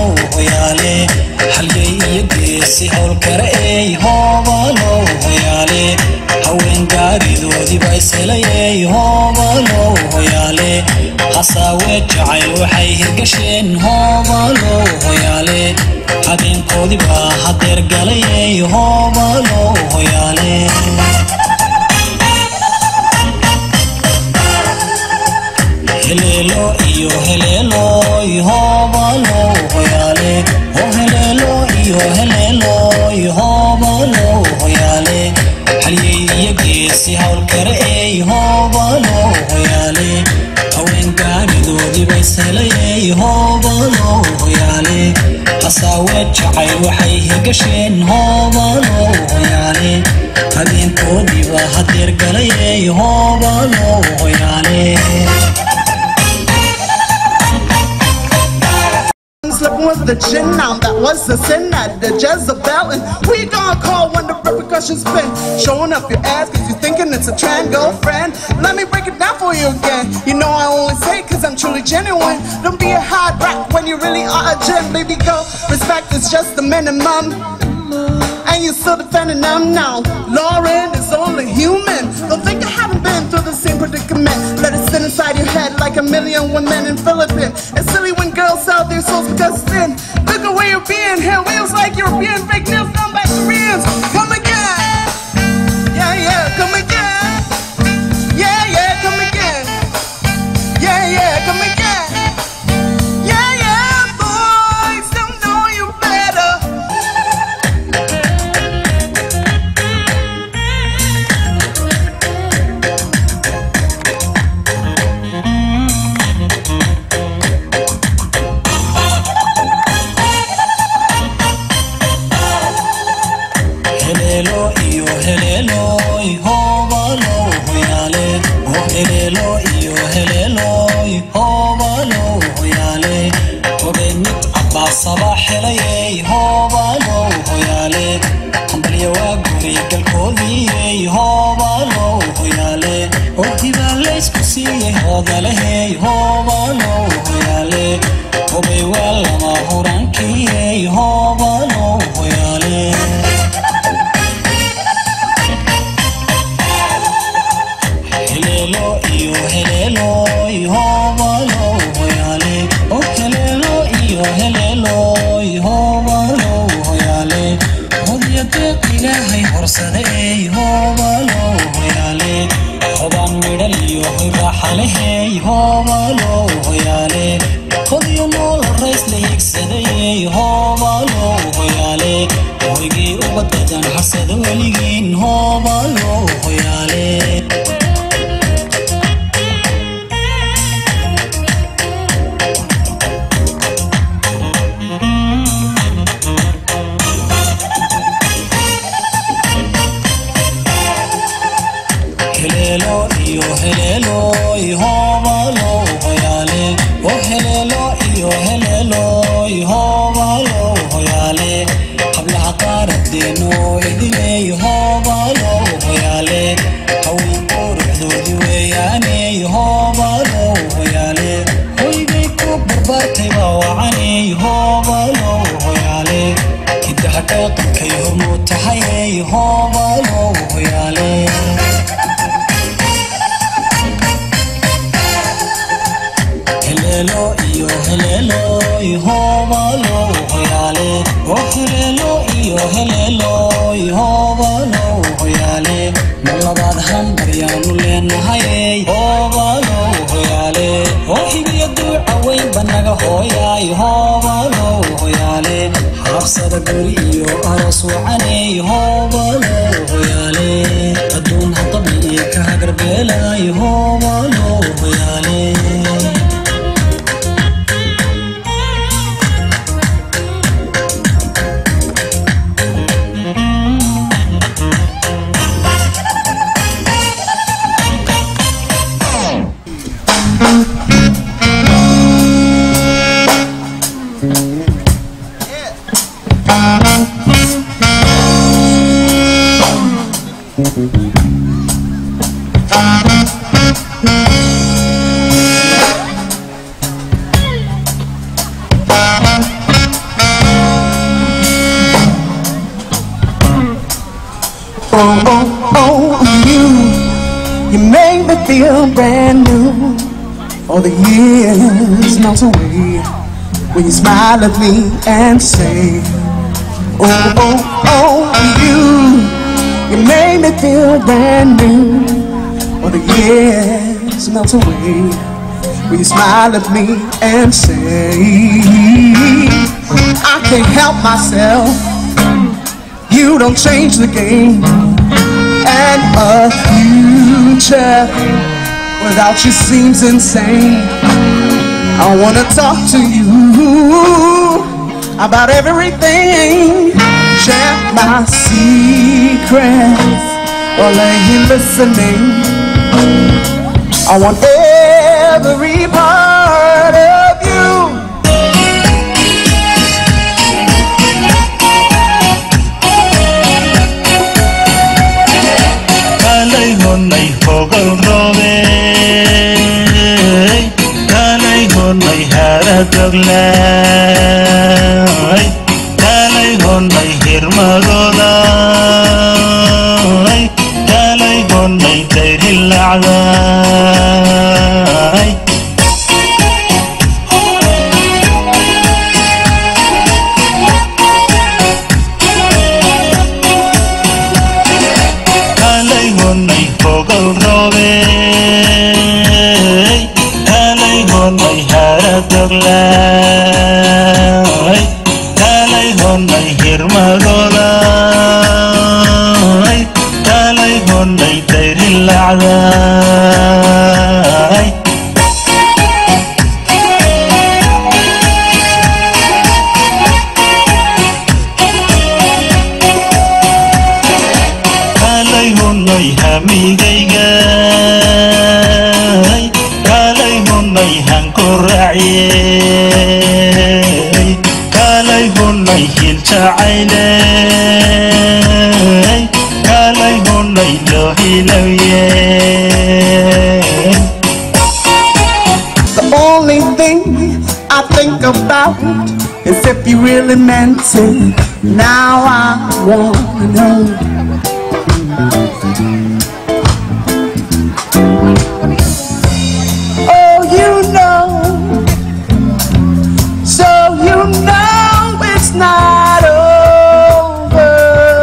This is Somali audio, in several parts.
هوبالو هيالي حلقي يقيسي هول كرأي هوبالو هيالي هوين قاري ذودي بايسلي هوبالو هيالي حساوي جعيل وحيه قشين هوبالو هيالي هدين كودي با حدير قلي هوبالو هيالي هليلو إيو هليلو يهوبالو هيالي هليلو إيو هليلو يهوبالو هيالي حلي يقيسي هول كرئي يهوبالو هيالي هوين قاري دودي بيسلي يهوبالو هيالي حساوي جعيل وحيه قشين هوبالو هيالي هدين كودي وحدير قلي يهوبالو هيالي Slipping with the chin now, that was the sin at the Jezebel. And we gonna call when the repercussions been showing up your ass cause you thinking it's a trend, girlfriend. Let me break it down for you again. You know I only say it cause I'm truly genuine. Don't be a hard rock when you really are a gem, baby girl. Respect is just the minimum, and you still defending them now. Lauren is only human. Don't think I haven't been through the same predicament. Let it sit inside your head like a million women in Philippines. It's silly when girls sell their souls because it's thin. Look at where you're being here. Wheels like European fake news done by Koreans. Come again. Yeah, yeah, come again. Yeah, yeah, come again. Yeah, yeah, come again. Yeah, yeah, boys, don't know you better. هليلو إيو هليلو يهوبالو هيالي هليلو إيو هليلو يهوبالو هيالي وبينت عبا صباح لي يهوبالو هيالي حنبلي واقوري قلقودي يهوبالو هيالي وهبا ليس كسي هودا لهي يهوبالو هيالي وبيوالا ما هورانكي يهوبالو هيالي هليلو إيو هليلو يهوبالو هيالي هليلو إيو هليلو يهوبالو هيالي هدية إلهي هرسدي يهوبالو هيالي خدان ميدل يهو راحله يهوبالو هيالي خديو نول الرئيس ليكسدي يهوبالو هيالي ويجي وبددن حسد وليجين هوبالو هيالي هليلو إيو هليلو يهوبالو هيالي هليلو إيو هليلو يهوبالو هيالي قبل عطار الدين ويدي يهوبالو هيالي هوي قرب ذودي وياني يهوبالو هيالي ويبيكو بربارتي بوعني يهوبالو هيالي كده حقاقا كيهم متحيي يهوبالو هيالي هليلو إيو هليلو يهوبالو هيالي هليلو إيو هليلو يهوبالو هيالي ملباد همبريانو لينهاي هوبالو هيالي وحيبي يدو عوين بناغا هويا يهوبالو هيالي حفصد قوري إيو أرس وعني يهوبالو هيالي أدون هطبي كهقر بيلا يهوبالو هيالي Oh, oh, oh, you make me feel brand new. All the years melt away when you smile at me and say, oh, oh, oh, you make me feel brand new. All the years melt away when you smile at me and say, I can't help myself, you don't change the game. And a future without you seems insane. I wanna talk to you about everything, share my secrets while I'm listening. I want every part of you. Kalay honay hogal robe, kalay honay haradaglay, kalay honay hirmagoday, kalay honay dayrilacday. Kalay honay hogal robe, kalay honay haradaglay, kalay honay hirmagoday, kalay honay dayrilacday. Kalay honay hamigaygay, kalay honay hankuraciyey, kalay honay hiljacayley, kalay honay lohilawiyey. The only thing I think about is if you really meant it. Now I wanna know. Oh, you know, so you know it's not over.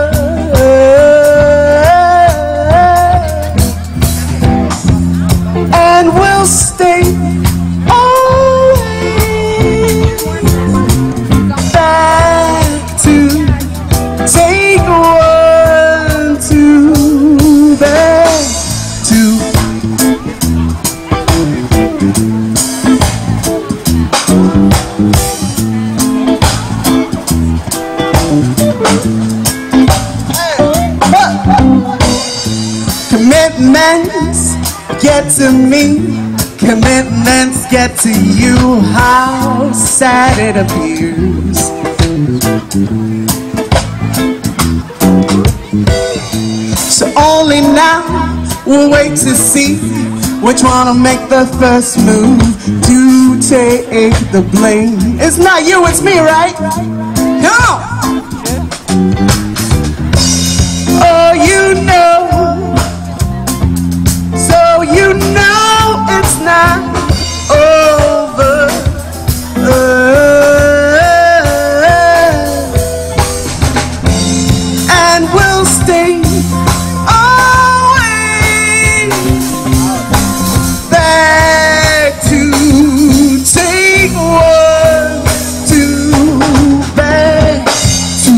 And we'll stay always back to take one to back to. Commitments get to me, commitments get to you. How sad it appears. So only now we'll wait to see which one will make the first move to take the blame. It's not you, it's me, right? Come on. Oh, you know, so you know it's not over. And we'll stay always back to take one to back to.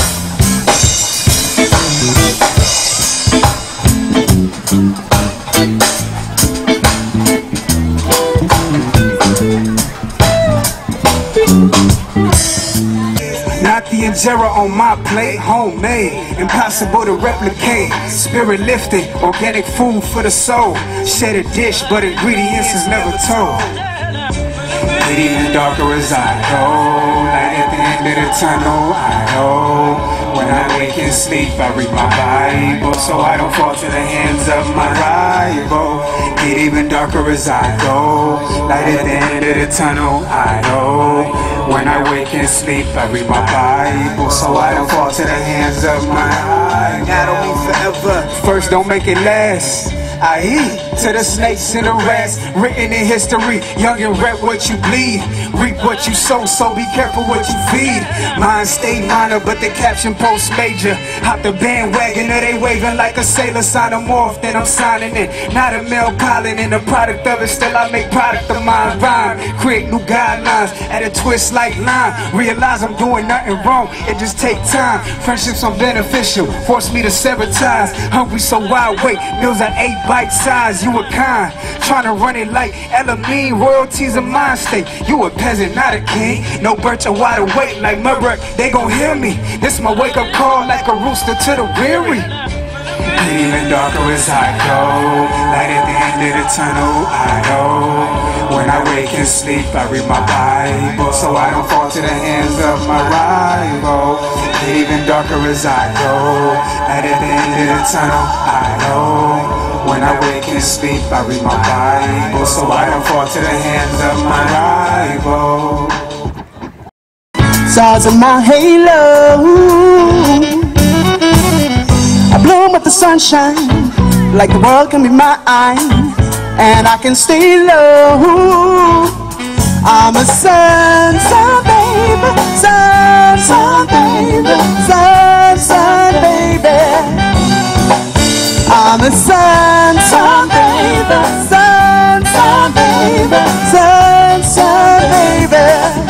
Not the injera on my plate, homemade, impossible to replicate. Spirit lifted, organic food for the soul. Share a dish, but ingredients is never told. Pretty and darker as I go, light at the end of the tunnel, I know. When I wake and sleep, I read my Bible, so I don't fall to the hands of my rival. Get even darker as I go. Light at the end of the tunnel, I know. When I wake and sleep, I read my Bible, so I don't fall to the hands of my rival. That'll be forever. First, don't make it last. I eat to the snakes and the rats, written in history. Young and rep what you bleed, reap what you sow, so be careful what you feed. Mine stay minor, but the caption post major. Hop the bandwagon, or they waving like a sailor. Sign a morph, then I'm signing it. Not a male pollen, and the product of it, still I make product of mine. Rhyme, create new guidelines, add a twist like lime. Realize I'm doing nothing wrong, it just take time. Friendships are beneficial, force me to sever ties. Hungry so wide, wait, meals I ate bite size. You a kind, trying to run it like Elamine. Royalties of mind state. You a peasant, not a king. No birch or wide awake like Murdoch. They gon' hear me. This my wake up call like a rooster to the weary. Get even darker as I go. Light at the end of the tunnel, I know. When I wake and sleep, I read my Bible, so I don't fall to the hands of my rival. Get even darker as I go. Light at the end of the tunnel, I know. When I wake and sleep, I read my Bible, so I don't fall to the hands of my rival. Stars in my halo, I bloom with the sunshine, like the world can be mine, and I can stay low. I'm a sun baby, sun baby, sun baby. I'm a sun baby, sun baby, sun baby.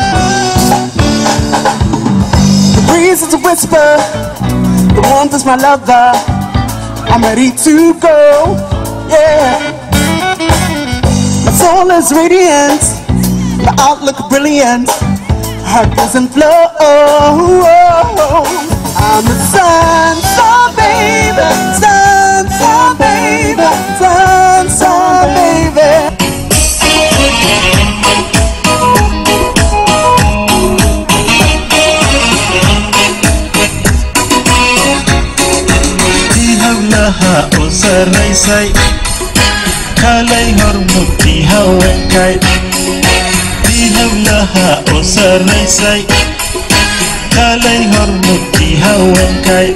The breeze is a whisper, the warmth is my lover. I'm ready to go, yeah. My soul is radiant, my outlook brilliant, heart doesn't flow. I'm a sun baby, sun baby, sun baby. Di hawlaha u saraysay, kalay hormudkii haweenkay. Di hawlaha u saraysay, kalay hormudkii haweenkay.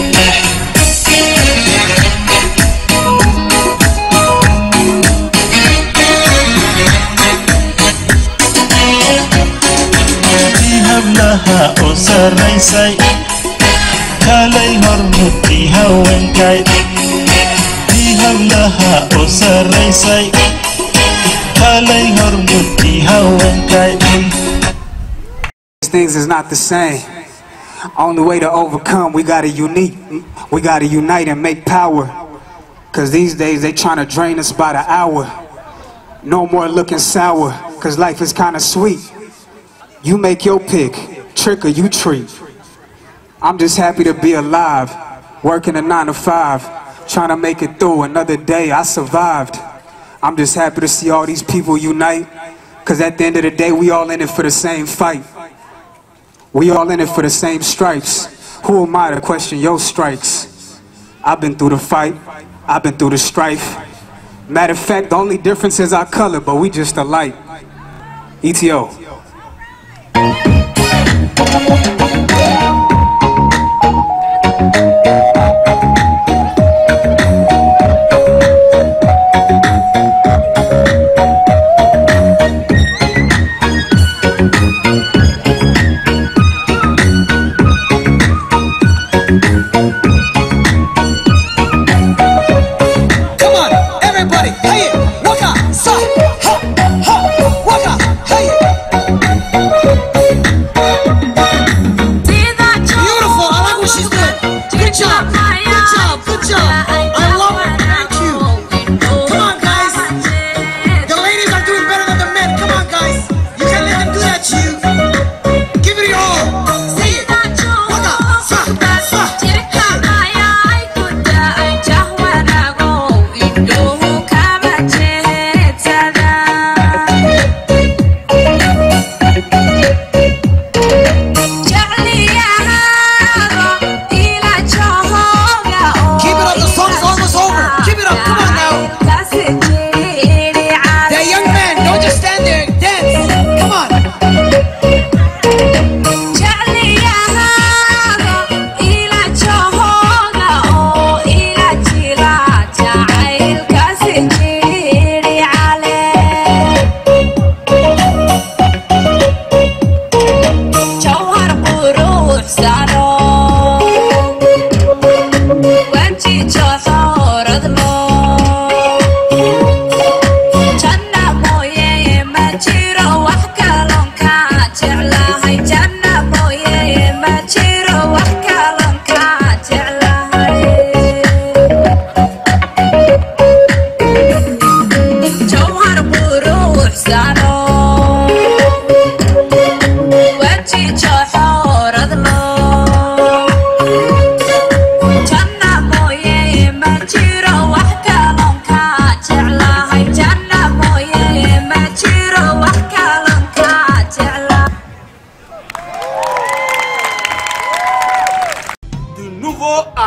Hablaha u saraysay, kalay hormudkii haweenkay. Di hablaha u saraysay, kalay hormudkii haweenkay. Things is not the same. Only way to overcome, we gotta unite and make power. Cause these days they tryna drain us by the hour. No more looking sour, cause life is kinda sweet. You make your pick, trick or you treat. I'm just happy to be alive, working a 9 to 5, trying to make it through another day. I survived. I'm just happy to see all these people unite, cause at the end of the day, we all in it for the same fight. We all in it for the same stripes. Who am I to question your strikes? I've been through the fight, I've been through the strife. Matter of fact, the only difference is our color, but we just alike. ETO.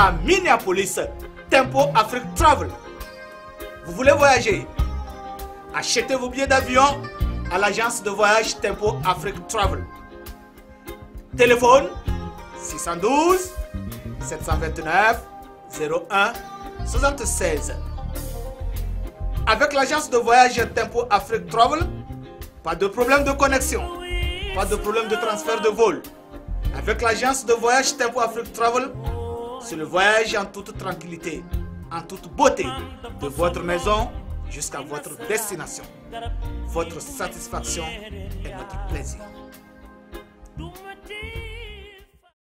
à Minneapolis, Tempo Afrique Travel. Vous voulez voyager? Achetez vos billets d'avion à l'agence de voyage Tempo Afrique Travel. Téléphone 612 729 01 76. Avec l'agence de voyage Tempo Afrique Travel, pas de problème de connexion, pas de problème de transfert de vol. Avec l'agence de voyage Tempo Afrique Travel, c'est le voyage en toute tranquillité, en toute beauté, de votre maison jusqu'à votre destination. Votre satisfaction est notre plaisir.